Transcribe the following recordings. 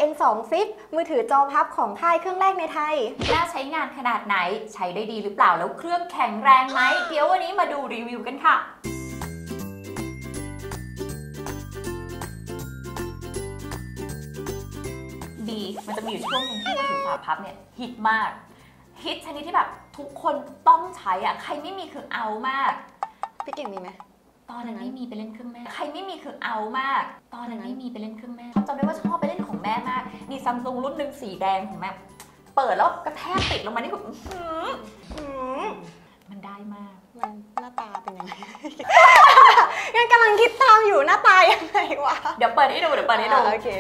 N2 Flip มือถือจอพับของค่ายเครื่องแรกในไทยน่าใช้งานขนาดไหนใช้ได้ดีหรือเปล่าแล้วเครื่องแข็งแรงไหมเดี๋ยววันนี้มาดูรีวิวกันค่ะดีมันจะมีอยู่ช่วงหนึ่งที่มือถือฝาพับเนี่ยฮิตมากฮิตชนิดที่แบบทุกคนต้องใช้อ่ะใครไม่มีคือเอามากพี่เก่งมีไหมตอนนั้นไม่มีไปเล่นเครื่องแม่ใครไม่มีคือเอามากตอนนั้นไม่มีไปเล่นเครื่องแม่จำได้ว่าชอบไปเล่นของแม่มากมีซัมซุงรุ่นหนึ่งสีแดงของแม่เปิดแล้วกระแทกติดลงมานี่แบบมันได้มากมันหน้าตาเป็นยังไงงั้นกำลังคิดตามอยู่หน้าตายังไงวะเดี๋ยวเปิดให้ดูโอเค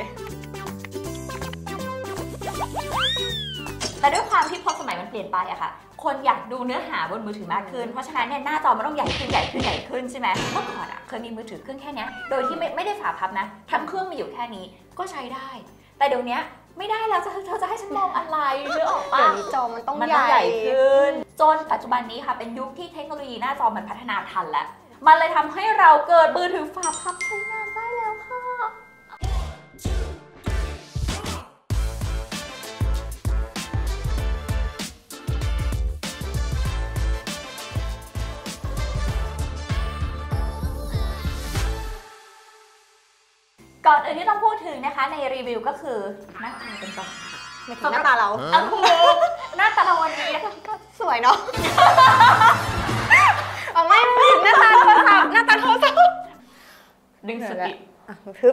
แต่ด้วยความที่พอสมัยมันเปลี่ยนไปอะค่ะคนอยากดูเนื้อหาบนมือถือมากขึ้นเพราะฉะนั้นเนี่ยหน้าจอมันต้องใหญ่ขึ้นใช่ไหมเมื่อก่อนอะเคยมีมือถือเครื่องแค่นี้โดยที่ไม่ได้ฝาพับนะทั้งเครื่องมีอยู่แค่นี้ก็ใช้ได้แต่เดี๋ยวนี้ไม่ได้แล้วเธอจะให้ฉันมองอะไรเนื้อออกปะเดี๋ยวนี้จอมันต้องใหญ่ขึ้นจนปัจจุบันนี้ค่ะเป็นยุคที่เทคโนโลยีหน้าจอมันพัฒนาทันแล้วมันเลยทำให้เราเกิดมือถือฝาพับใช้งานได้แล้วค่ะก่อนอื่นที่ต้องพูดถึงนะคะในรีวิวก็คือหน้าตาเป็นก่อนไม่ถึงหน้าตาเราหน้าตาเราวันนี้ก็สวยเนาะไม่หน้าตาโทรศัพท์ดึงสติทึบ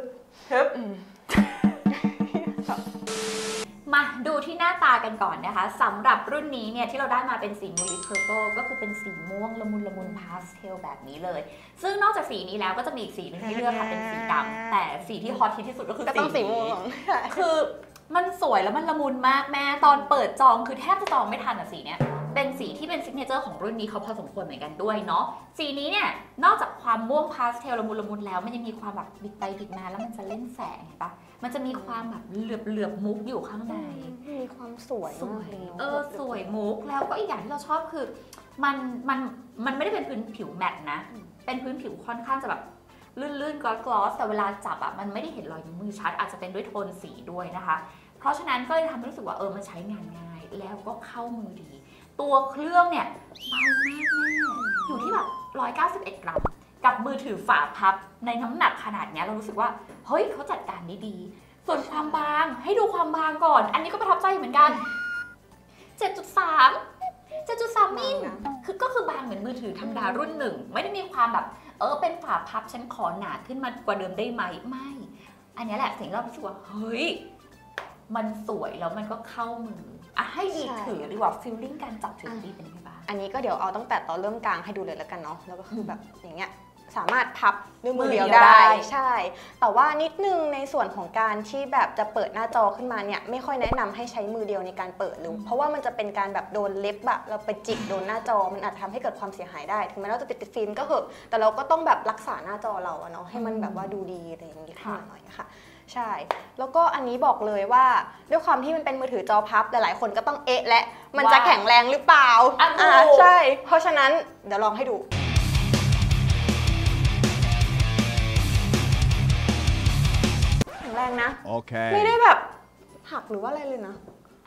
มาดูที่หน้าตากันก่อนนะคะสำหรับรุ่นนี้เนี่ยที่เราได้มาเป็นสีมูลิสเพอร์เพิลก็คือเป็นสีม่วงละมุนพาสเทลแบบนี้เลยซึ่งนอกจากสีนี้แล้วก็จะมีอีกสีนึงที่เลือกค่ะเป็นสีดำแต่สีที่ฮอตที่สุดก็คือสีม่วงคือมันสวยแล้วมันละมุนมากแม่ตอนเปิดจองคือแทบจะจองไม่ทันอ่ะสีเนี้ยเป็นสีที่เป็นซิกเนเจอร์ของรุ่นนี้เขาพอสมควรเหมือนกันด้วยเนาะสีนี้เนี่ยนอกจากความม่วงพาสเทลละมุนแล้วมันยังมีความแบบบิดไปบิดมาแล้วมันจะเล่นแสงเห็นปะมันจะมีความแบบเหลือบมุกอยู่ข้างในมีความสวยสวยมุกแล้วก็อีกอย่างที่เราชอบคือมันไม่ได้เป็นพื้นผิวแมตต์นะเป็นพื้นผิวค่อนข้างจะแบบลื่นกลอสแต่เวลาจับอ่ะมันไม่ได้เห็นรอยนิ้วมือชัดอาจจะเป็นด้วยโทนสีด้วยนะคะเพราะฉะนั้นก็เลยทำให้รู้สึกว่ามันใช้งานง่ายแล้วก็เข้ามือดีตัวเครื่องเนี่ยเบามากแม่อยู่ที่แบบ191 กรัมกับมือถือฝาพับในน้ำหนักขนาดนี้เรารู้สึกว่าเฮ้ยเขาจัดการได้ดีส่วนความบางให้ดูความบางก่อนอันนี้ก็ประทับใจเหมือนกัน 7.3 มิลก็คือบางเหมือนมือถือธรรมดารุ่นหนึ่งไม่ได้มีความแบบเป็นฝาพับฉันขอหนาขึ้นมากว่าเดิมได้ไหมไม่อันนี้แหละสิ่งที่เรารู้สึกว่าเฮ้ยมันสวยแล้วมันก็เข้ามือให้ดีถือดีกว่าฟีลลิ่งการจับถือดีเป็นยังไงบ้างอันนี้ก็เดี๋ยวเอาตั้งแต่ตอนเริ่มกลางให้ดูเลยแล้วกันเนาะแล้วก็คือแบบอย่างเงี้ยสามารถพับด้วยมือเดียวได้ใช่แต่ว่านิดนึงในส่วนของการที่แบบจะเปิดหน้าจอขึ้นมาเนี่ยไม่ค่อยแนะนำให้ใช้มือเดียวในการเปิดหรือเพราะว่ามันจะเป็นการแบบโดนเล็บอะเราไปจิกโดนหน้าจอมันอาจจะทำให้เกิดความเสียหายได้ถึงแม้เราจะติดฟิล์มก็เหอะแต่เราก็ต้องแบบรักษาหน้าจอเราเนาะให้มันแบบว่าดูดีอะไรอย่างงี้ขึ้นหน่อยค่ะใช่แล้วก็อันนี้บอกเลยว่าด้วยความที่มันเป็นมือถือจอพับหลายๆคนก็ต้องและมันจะแข็งแรงหรือเปล่าใช่เพราะฉะนั้นเดี๋ยวลองให้ดูแรงนะไม่ได้แบบหักหรือว่าอะไรเลยนะ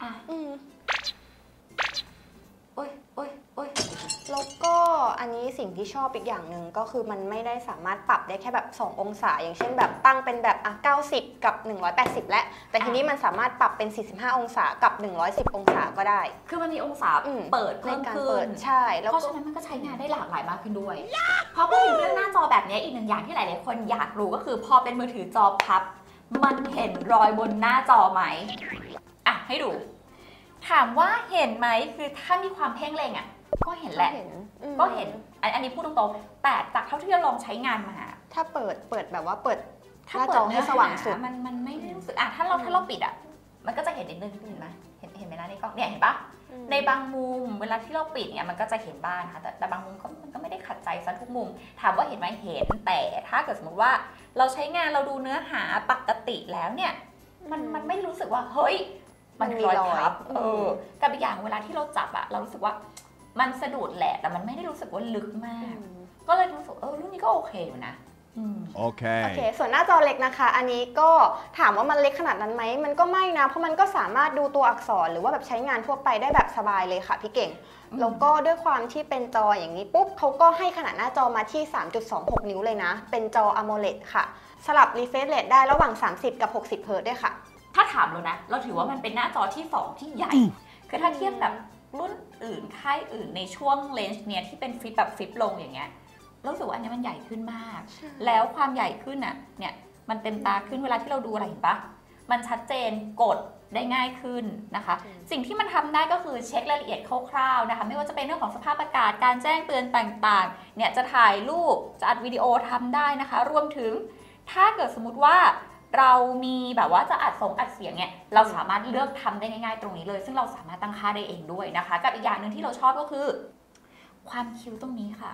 แล้วก็อันนี้สิ่งที่ชอบอีกอย่างหนึ่งก็คือมันไม่ได้สามารถปรับได้แค่แบบ2 องศาอย่างเช่นแบบตั้งเป็นแบบ90 กับ 180และแต่ทีนี้มันสามารถปรับเป็น45 องศากับ110 องศาก็ได้คือมันมีองศาเปิดเพิ่มขึ้นใช่เพราะฉะนั้นมันก็ใช้งานได้หลากหลายมากขึ้นด้วยพอพูดถึงเรื่องหน้าจอแบบนี้อีกหนึ่งอย่างที่หลายๆคนอยากรู้ก็คือพอเป็นมือถือจอพับมันเห็นรอยบนหน้าจอไหมให้ดูถามว่าเห็นไหมคือถ้ามีความเพ่งเล็งก็เห็นแหละก็เห็นอันนี้พูดตรงๆแต่จากเท่าที่เราลองใช้งานมาถ้าเปิดแบบว่าเปิดหน้าจอให้สว่างสุดมันไม่ได้รู้สึกถ้าเราปิดมันก็จะเห็นนิดนึงเห็นไหมเห็นไหมนะนี่กล้องเนี่ยเห็นปะในบางมุมเวลาที่เราปิดเนี่ยมันก็จะเห็นบ้างค่ะแต่บางมุมมันก็ไม่ได้ขัดใจซะทุกมุมถามว่าเห็นไหมเห็นแต่ถ้าเกิดสมมติว่าเราใช้งานเราดูเนื้อหาปกติแล้วเนี่ยมันไม่รู้สึกว่าเฮ้ยมันรอยพับกับอีกอย่างเวลาที่เราจับเรารู้สึกว่ามันสะดุดแหละแต่มันไม่ได้รู้สึกว่าลึกมากก็เลยรู้สึกรุ่นนี้ก็โอเคอยู่นะโอเค ส่วนหน้าจอเล็กนะคะ อันนี้ก็ถามว่ามันเล็กขนาดนั้นไหมมันก็ไม่นะเพราะมันก็สามารถดูตัวอักษรหรือว่าแบบใช้งานทั่วไปได้แบบสบายเลยค่ะพี่เก่งแล้วก็ด้วยความที่เป็นจออย่างนี้ปุ๊บเขาก็ให้ขนาดหน้าจอมาที่ 3.26 นิ้วเลยนะเป็นจอ AMOLED ค่ะสลับ refresh rate ได้ระหว่าง30กับ60 เฮิร์ตซ์ด้วยค่ะถ้าถามเรานะเราถือว่ามันเป็นหน้าจอที่2ที่ใหญ่คือถ้าเทียบแบบรุ่นอื่นค่ายอื่นในช่วงเลนส์เนี้ยที่เป็นฟลิปแบบฟลิปลงอย่างเงี้ยรู้สึกว่าอันนี้มันใหญ่ขึ้นมากแล้วความใหญ่ขึ้นอ่ะเนี่ยมันเต็มตาขึ้นเวลาที่เราดูอะไรเห็นปะมันชัดเจนกดได้ง่ายขึ้นนะคะสิ่งที่มันทำได้ก็คือเช็ครายละเอียดคร่าวๆนะคะไม่ว่าจะเป็นเรื่องของสภาพอากาศการแจ้งเตือนต่างๆเนี่ยจะถ่ายรูปจะอัดวิดีโอทำได้นะคะรวมถึงถ้าเกิดสมมติว่าเรามีแบบว่าจะอัดเสียงเนี่ยเราสามารถเลือกทำได้ง่ายๆตรงนี้เลยซึ่งเราสามารถตั้งค่าได้เองด้วยนะคะกับอีกอย่างหนึ่งที่เราชอบก็คือความคิ้วตรงนี้ค่ะ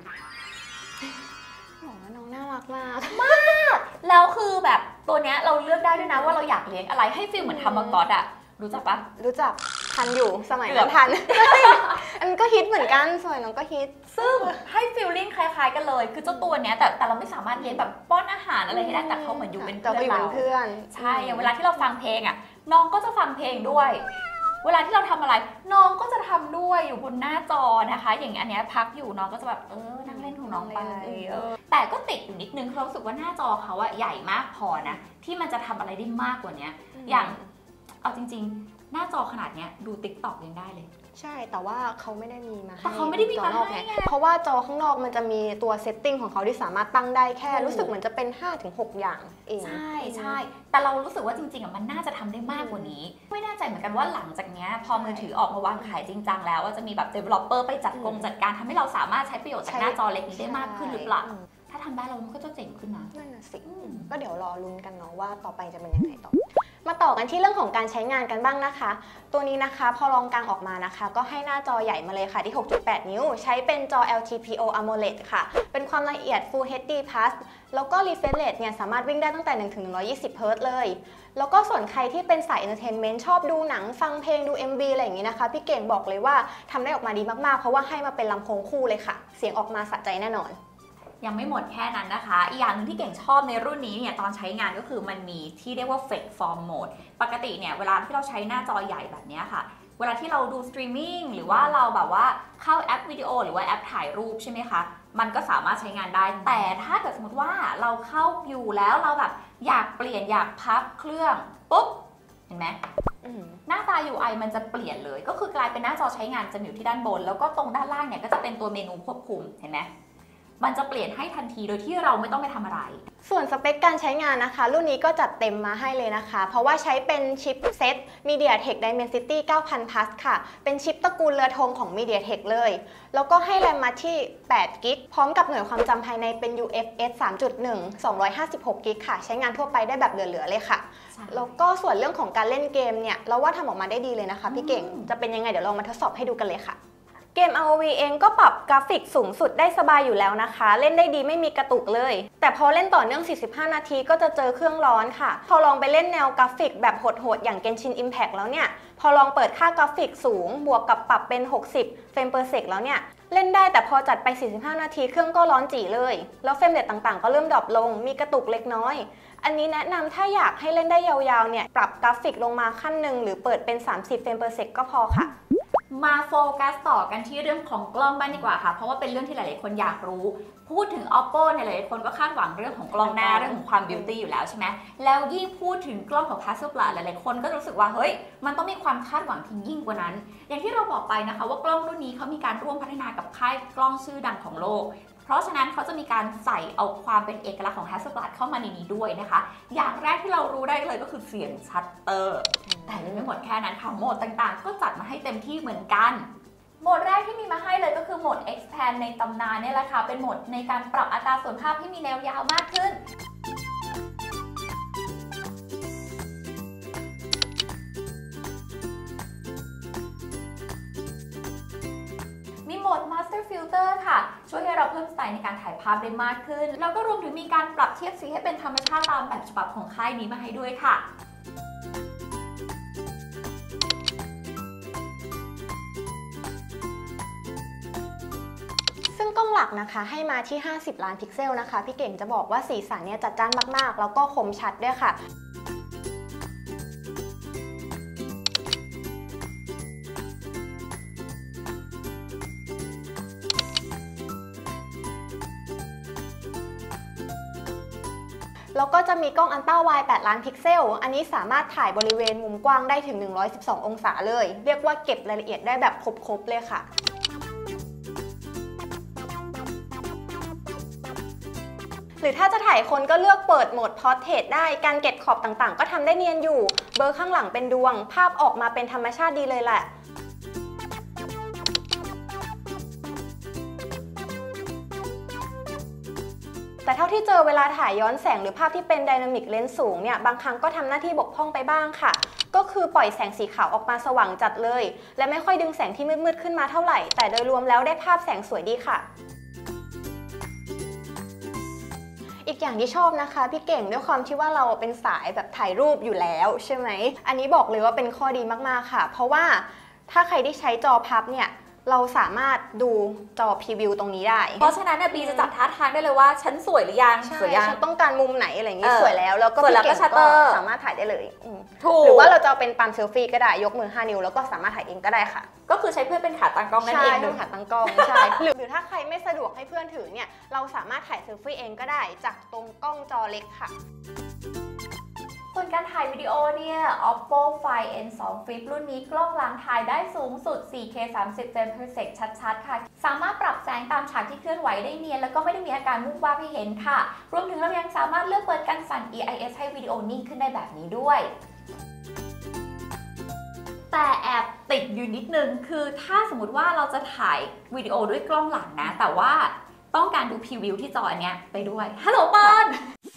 น้องน่ารักมากแล้วคือแบบตัวเนี้ยเราเลือกได้ด้วยนะว่าเราอยากเลี้ยงอะไรให้ฟีลเหมือนทำมากอดอะรู้จักปะรู้จักทันอยู่สมัยนั้นทันอันก็ฮิตเหมือนกันสมัยน้องก็ฮิตซึ่งให้ฟีลลิ่งคล้ายๆกันเลยคือเจ้าตัวเนี้ยแต่เราไม่สามารถเลี้ยงแบบป้อนอาหารอะไรให้ได้แต่เขาเหมือนอยู่เป็นเพื่อนเราใช่เวลาที่เราฟังเพลงอะน้องก็จะฟังเพลงด้วยเวลาที่เราทำอะไรน้องก็จะทำด้วยอยู่บนหน้าจอนะคะอย่างอันเนี้ยพักอยู่น้องก็จะแบบนั่งเล่นของน้องไปแต่ก็ติดอยู่นิดนึงเรารู้สึกว่าหน้าจอเขาอะใหญ่มากพอนะที่มันจะทำอะไรได้มากกว่านี้อย่างเอาจริงๆหน้าจอขนาดเนี้ยดู TikTok ยังได้เลยใช่แต่ว่าเขาไม่ได้มีมาให้แต่เขาไม่ได้มีมาให้เพราะว่าจอข้างนอกมันจะมีตัวเซตติ้งของเขาที่สามารถตั้งได้แค่รู้สึกเหมือนจะเป็น 5-6 อย่างเองใช่แต่เรารู้สึกว่าจริงๆอ่ะมันน่าจะทำได้มากกว่านี้ไม่แน่ใจเหมือนกันว่าหลังจากนี้พอมือถือออกมาวางขายจริงจังแล้วว่าจะมีแบบ developer ไปจัดการทำให้เราสามารถใช้ประโยชน์จากหน้าจอเล็กนี้ได้มากขึ้นหรือเปล่าถ้าทำได้เราก็จะเจ๋งขึ้นนะนั่นน่ะสิก็เดี๋ยวรอลุ้นกันเนาะว่าต่อไปจะเป็นยังไงต่อมาต่อกันที่เรื่องของการใช้งานกันบ้างนะคะตัวนี้นะคะพอลองกางออกมานะคะก็ให้หน้าจอใหญ่มาเลยค่ะที่ 6.8 นิ้วใช้เป็นจอ LTPO AMOLED ค่ะเป็นความละเอียด Full HD Plus แล้วก็ refresh rate เนี่ยสามารถวิ่งได้ตั้งแต่ 1-120 เฮิร์ตซ์เลยแล้วก็ส่วนใครที่เป็นสาย entertainment ชอบดูหนังฟังเพลงดู MV อะไรอย่างนี้นะคะพี่เก่งบอกเลยว่าทำได้ออกมาดีมากๆเพราะว่าให้มาเป็นลำโพงคู่เลยค่ะเสียงออกมาสะใจแน่นอนยังไม่หมดแค่นั้นนะคะอีกอย่างนึงที่เก่งชอบในรุ่นนี้เนี่ยตอนใช้งานก็คือมันมีที่เรียกว่า Flex Form Mode ปกติเนี่ยเวลาที่เราใช้หน้าจอใหญ่แบบนี้ค่ะเวลาที่เราดูสตรีมมิ่งหรือว่าเราแบบว่าเข้าแอปวิดีโอหรือว่าแอปถ่ายรูปใช่ไหมคะมันก็สามารถใช้งานได้แต่ถ้าเกิดสมมติว่าเราเข้าอยู่แล้วเราแบบอยากเปลี่ยนอยากพับเครื่องปุ๊บเห็นไหมหน้าตา UI มันจะเปลี่ยนเลยก็คือกลายเป็นหน้าจอใช้งานจะอยู่ที่ด้านบนแล้วก็ตรงด้านล่างเนี่ยก็จะเป็นตัวเมนูควบคุมเห็นไหมมันจะเปลี่ยนให้ทันทีโดยที่เราไม่ต้องไปทำอะไรส่วนสเปคการใช้งานนะคะรุ่นนี้ก็จัดเต็มมาให้เลยนะคะเพราะว่าใช้เป็นชิปเซ็ต MediaTek Dimensity 9000 Plus ค่ะเป็นชิปตระกูลเรือธงของ MediaTek เลยแล้วก็ให้แรมมาที่8 กิกพร้อมกับหน่วยความจำภายในเป็น UFS 3.1 256 กิกค่ะใช้งานทั่วไปได้แบบเหลือๆเลยค่ะแล้วก็ส่วนเรื่องของการเล่นเกมเนี่ยเราว่าทำออกมาได้ดีเลยนะคะพี่เก่งจะเป็นยังไงเดี๋ยวลองมาทดสอบให้ดูกันเลยค่ะเกม ROV เองก็ปรับกราฟิกสูงสุดได้สบายอยู่แล้วนะคะเล่นได้ดีไม่มีกระตุกเลยแต่พอเล่นต่อเนื่อง45 นาทีก็จะเจอเครื่องร้อนค่ะพอลองไปเล่นแนวกราฟิกแบบโหดๆอย่าง Genshin Impact แล้วเนี่ยพอลองเปิดค่ากราฟิกสูงบวกกับปรับเป็น60 เฟรมเปอร์เซกแล้วเนี่ยเล่นได้แต่พอจัดไป45 นาทีเครื่องก็ร้อนจี่เลยแล้วเฟรมเรทต่างๆก็เริ่มดรอปลงมีกระตุกเล็กน้อยอันนี้แนะนำถ้าอยากให้เล่นได้ยาวๆเนี่ยปรับกราฟิกลงมาขั้นหนึ่งหรือเปิดเป็น30 เฟรมเปอร์เซกก็พอค่ะมาโฟกัสต่อกันที่เรื่องของกล้องบ้างดีกว่าค่ะเพราะว่าเป็นเรื่องที่หลายๆคนอยากรู้พูดถึง Oppo เนี่ยหลายๆคนก็คาดหวังเรื่องของกล้องหน้าเรื่องของความบิวตี้อยู่แล้วใช่ไหมแล้วยิ่งพูดถึงกล้องของ Hasselblad หลายๆคนก็รู้สึกว่าเฮ้ยมันต้องมีความคาดหวังที่ยิ่งกว่านั้นอย่างที่เราบอกไปนะคะว่ากล้องรุ่นนี้เขามีการร่วมพัฒนากับค่ายกล้องชื่อดังของโลกเพราะฉะนั้นเขาจะมีการใส่เอาความเป็นเอกลักษณ์ของ Hasselblad เข้ามาในนี้ด้วยนะคะอย่างแรกที่เรารู้ได้เลยก็คือเสียงชัตเตอร์แต่ยังไม่หมดแค่นั้นค่ะโหมดต่างๆก็จัดมาให้เต็มที่เหมือนกันโหมดแรกที่มีมาให้เลยก็คือโหมด Expand ในตำนานนี่แหละค่ะเป็นโหมดในการปรับอัตราส่วนภาพให้มีแนวยาวมากขึ้นมีโหมด Master Filter ค่ะช่วยให้เราเพิ่มสไตล์ในการถ่ายภาพได้มากขึ้นแล้วก็รวมถึงมีการปรับเทียบสีให้เป็นธรรมชาติตามแบบฉบับของค่ายนี้มาให้ด้วยค่ะซึ่งกล้องหลักนะคะให้มาที่50ล้านพิกเซลนะคะพี่เก่งจะบอกว่าสีสันเนี่ยจัดจ้านมากๆแล้วก็คมชัดด้วยค่ะแล้วก็จะมีกล้องอัลตร้าไวด์8ล้านพิกเซลอันนี้สามารถถ่ายบริเวณมุมกว้างได้ถึง112องศาเลยเรียกว่าเก็บรายละเอียดได้แบบครบๆเลยค่ะหรือถ้าจะถ่ายคนก็เลือกเปิดโหมด Portrait ได้การเก็บขอบต่างๆก็ทำได้เนียนอยู่เบลอข้างหลังเป็นดวงภาพออกมาเป็นธรรมชาติดีเลยแหละแต่เท่าที่เจอเวลาถ่ายย้อนแสงหรือภาพที่เป็นไดนามิกเลนส์สูงเนี่ยบางครั้งก็ทำหน้าที่บกพร่องไปบ้างค่ะก็คือปล่อยแสงสีขาวออกมาสว่างจัดเลยและไม่ค่อยดึงแสงที่มืดๆขึ้นมาเท่าไหร่แต่โดยรวมแล้วได้ภาพแสงสวยดีค่ะอีกอย่างที่ชอบนะคะพี่เก่งด้วยความที่ว่าเราเป็นสายแบบถ่ายรูปอยู่แล้วใช่ไหมอันนี้บอกเลยว่าเป็นข้อดีมากๆค่ะเพราะว่าถ้าใครที่ใช้จอพับเนี่ยเราสามารถดูจอพรีวิวตรงนี้ได้เพราะฉะนั้นบีจะจับท่าทางได้เลยว่าฉันสวยหรือยังสวยยังฉันต้องการมุมไหนอะไรอย่างนี้สวยแล้วก็พี่เก่งก็สามารถถ่ายได้เลยหรือว่าเราจะเป็นปั๊มเซลฟี่ก็ได้ยกมือ5นิ้วแล้วก็สามารถถ่ายเองก็ได้ค่ะก็คือใช้เพื่อนเป็นขาตั้งกล้องนั่นเองใช่ขาตั้งกล้องใช่หรือถ้าใครไม่สะดวกให้เพื่อนถือเนี่ยเราสามารถถ่ายเซลฟี่เองก็ได้จากตรงกล้องจอเล็กค่ะส่วนการถ่ายวิดีโอเนี่ย Oppo Find N2 Flip รุ่นนี้กล้องหลังถ่ายได้สูงสุด 4K 30 เฟรม per sec ชัดๆค่ะสามารถปรับแสงตามฉากที่เคลื่อนไหวได้เนียนแล้วก็ไม่ได้มีอาการวูบวาบให้เห็นค่ะรวมถึงเรายังสามารถเลือกเปิดการสั่น EIS ให้วิดีโอนิ่งขึ้นได้แบบนี้ด้วยแต่แอบติดอยู่นิดนึงคือถ้าสมมติว่าเราจะถ่ายวิดีโอด้วยกล้องหลังนะแต่ว่าต้องการดูพรีวิวที่จออันเนี้ยไปด้วยฮัลโหลปอน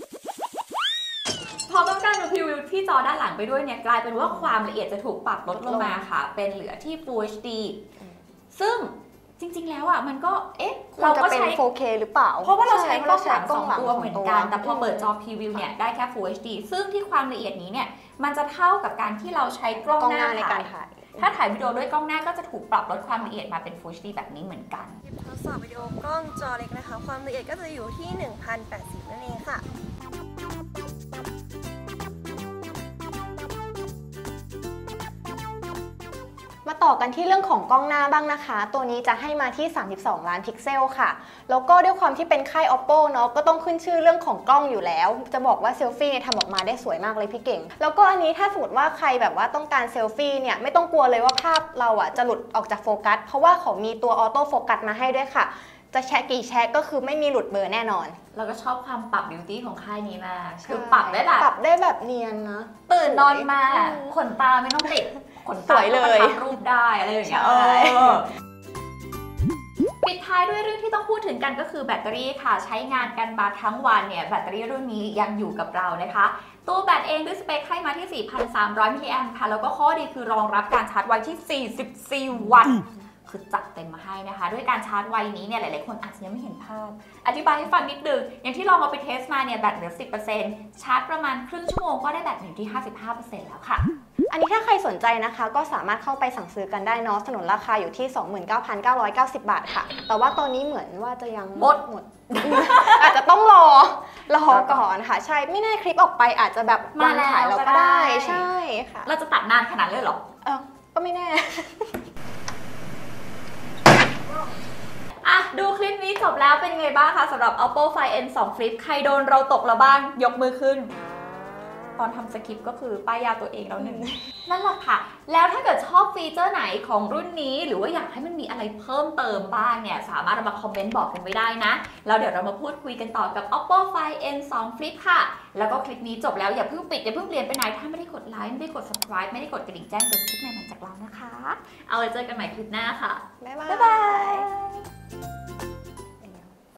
พอต้องการดูพรีวิวที่จอด้านหลังไปด้วยเนี่ยกลายเป็นว่าความละเอียดจะถูกปรับลดลงมาค่ะเป็นเหลือที่ Full HD ซึ่งจริงๆแล้วอ่ะมันก็เราก็ใช้ 4K หรือเปล่าเพราะว่าเราใช้กล้องหลัง2ตัวเหมือนกันแต่พอเปิดจอพรีวิวเนี่ยได้แค่ Full HD ซึ่งที่ความละเอียดนี้เนี่ยมันจะเท่ากับการที่เราใช้กล้องหน้าในการถ่ายถ้าถ่ายวิดีโอด้วยกล้องหน้าก็จะถูกปรับลดความละเอียดมาเป็น Full HD แบบนี้เหมือนกันทดสอบวิดีโอกล้องจอเล็กนะคะความละเอียดก็จะอยู่ที่ 1080 นั่นเองค่ะมาต่อกันที่เรื่องของกล้องหน้าบ้างนะคะตัวนี้จะให้มาที่32ล้านพิกเซลค่ะแล้วก็ด้วยความที่เป็นค่าย Oppo เนาะก็ต้องขึ้นชื่อเรื่องของกล้องอยู่แล้วจะบอกว่าเซลฟี่เนี่ยทำออกมาได้สวยมากเลยพี่เก่งแล้วก็อันนี้ถ้าสมมติว่าใครแบบว่าต้องการเซลฟี่เนี่ยไม่ต้องกลัวเลยว่าภาพเราอ่ะจะหลุดออกจากโฟกัสเพราะว่าเขามีตัวออโต้โฟกัสมาให้ด้วยค่ะจะแชะกี่แชะก็คือไม่มีหลุดเบอร์แน่นอนเราก็ชอบความปรับบิวตี้ของค่ายนี้มากคือปรับได้แบบเนียนนะตื่นนอนมาขนตาไม่ต้องติดขนตาก็ทำรูปได้อะไรอย่างเงี้ยปิดท้ายด้วยเรื่องที่ต้องพูดถึงกันก็คือแบตเตอรี่ค่ะใช้งานกันมาทั้งวันเนี่ยแบตเตอรี่รุ่นนี้ยังอยู่กับเรานะคะตัวแบตเองด้วยสเปคให้มาที่ 4,300 มิลลิแอมป์ค่ะแล้วก็ข้อดีคือรองรับการชาร์จไวที่44 วัตต์คือจัดเต็มมาให้นะคะด้วยการชาร์จไวนี้เนี่ยหลายๆคนอาจจะยังไม่เห็นภาพอธิบายให้ฟังนิดนึงอย่างที่ลองเอาไปเทสมาเนี่ยแบตเหลือ 10% ชาร์จประมาณครึ่งชั่วโมงก็ได้แบตอยู่ที่ 55% แล้วค่ะอันนี้ถ้าใครสนใจนะคะก็สามารถเข้าไปสั่งซื้อกันได้เนาะสนุนราคาอยู่ที่ 29,990 บาทค่ะแต่ว่าตอนนี้เหมือนว่าจะยังหมดอาจจะต้องรอก่อนค่ะใช่ไม่แน่คลิปออกไปอาจจะแบบมาขายเราก็ได้ใช่ค่ะเราจะตัดนานขนาดเลยหรอก็ไม่แน่ดูคลิปนี้จบแล้วเป็นไงบ้างคะสำหรับ Oppo Find N2 Flip ใครโดนเราตกแล้วบ้างยกมือขึ้นตอนทำสคริปต์ก็คือป้ายยาตัวเองแล้วหนึ่งนั่นแหละค่ะแล้วถ้าเกิดชอบฟีเจอร์ไหนของรุ่นนี้หรือว่าอยากให้มันมีอะไรเพิ่มเติมบ้างเนี่ยสามารถมาคอมเมนต์บอกกันไว้ได้นะแล้วเดี๋ยวเรามาพูดคุยกันต่อกับ Oppo Find N2 Flip ค่ะแล้วก็คลิปนี้จบแล้วอย่าเพิ่งปิดอย่าเพิ่งเปลี่ยนไปไหนถ้าไม่ได้กดไลค์ไม่ได้กด subscribe ไม่ได้กดกระดิ่งแจ้งเตือนคลิปใหม่ๆจากเรานะคะเอาไว้เจอกันใหม่คลิปหน้าค่ะบ๊ายบาย